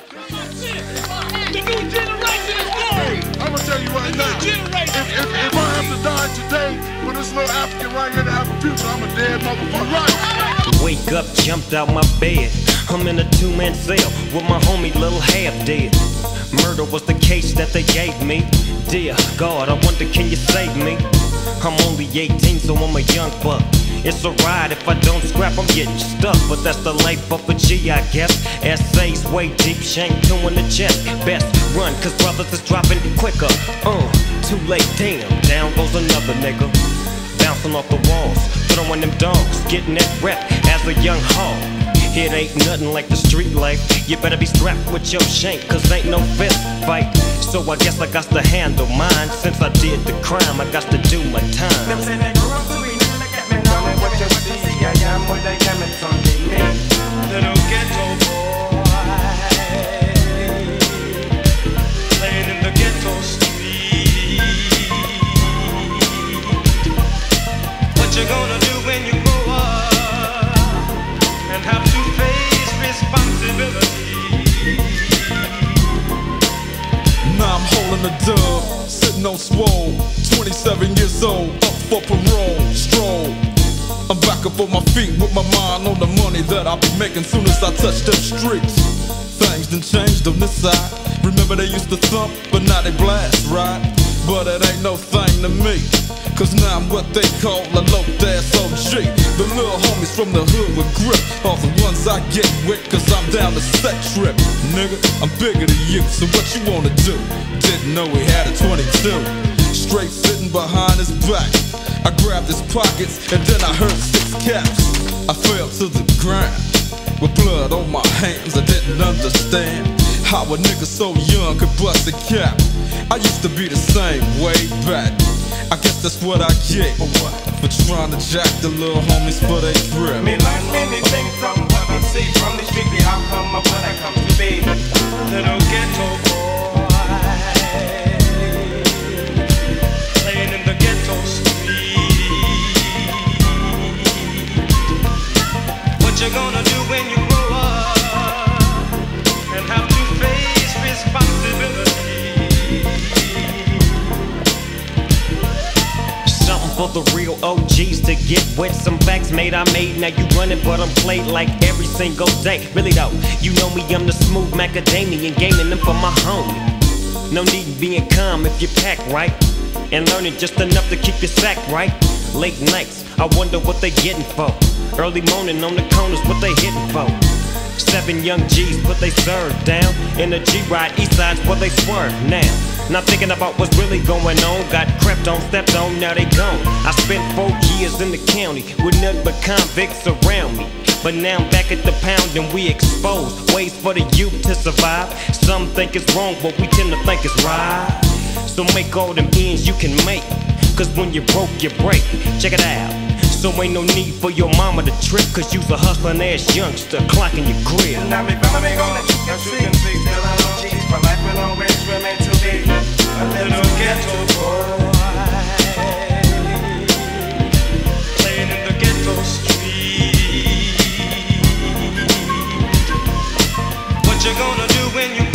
The new generation is born. I'm gonna tell you right now. If I have to die today for this little African right here to have a future, I'm a dead motherfucker. Right. Wake up, jumped out my bed. I'm in a two-man cell with my homie Lil Half Dead. Murder was the case that they gave me. Dear God, I wonder can you save me? I'm only 18, so I'm a young buck. It's a ride, if I don't scrap, I'm getting stuck. But that's the life of a G, I guess. Essays way deep, shank two in the chest. Best run, cause brothers is dropping quicker. Too late, damn, down goes another nigga. Bouncing off the walls, throwing them dogs, getting that rep as a young hog. It ain't nothing like the street life. You better be strapped with your shank, cause ain't no fist fight. So I guess I got to handle mine. Since I did the crime, I got to do my time. Them say they grew up to be new, they get me now. What you see, I am what they came in Sunday me. Little ghetto boy, playing in the ghetto street. What you gonna do when you grow up and have to face responsibility? Now I'm holding a dub, sitting on swole, 27 years old, up for parole, stroll. I'm back up on my feet with my mind on the money that I'll be making soon as I touch them streets. Things done changed on this side. Remember they used to thump, but now they blast, right? But it ain't no thing to me, cause now I'm what they call a low-ass OG. The little homies from the hood with grip are the ones I get with, cause I'm down to set trip. Nigga, I'm bigger than you, so what you wanna do? Didn't know he had a 22. Straight sitting behind his back, I grabbed his pockets and then I heard 6 caps. I fell to the ground with blood on my hands. I didn't understand how a nigga so young could bust a cap. I used to be the same way back. I guess that's what I get for trying to jack the little homies for they grip. Me learn many things from what me see from the street. The outcome of what I come to be. Little ghetto boy, playing in the ghetto street. What you gonna do when you grow up and have to face responsibility? For the real OGs to get with some facts made I made. Now you running but I'm played like every single day. Really though, you know me, I'm the smooth macadamian, gaming them for my homie. No need in being calm if you pack right, and learning just enough to keep your sack right. Late nights, I wonder what they getting for. Early morning on the corners, what they hitting for. 7 young G's put they serve down in a G-Ride, east side's where they swerve now. Not thinking about what's really going on. Got crept on, stepped on, now they gone. I spent 4 years in the county with nothing but convicts around me. But now I'm back at the pound and we exposed ways for the youth to survive. Some think it's wrong, but we tend to think it's right. So make all them ends you can make, cause when you broke, you break. Check it out. So ain't no need for your mama to trip, cause you's a hustling ass youngster clocking your crib. Now me family gonna as you can see, still I love cheese, but life will always remain to be a little ghetto boy, Playing in the ghetto street. What you gonna do when you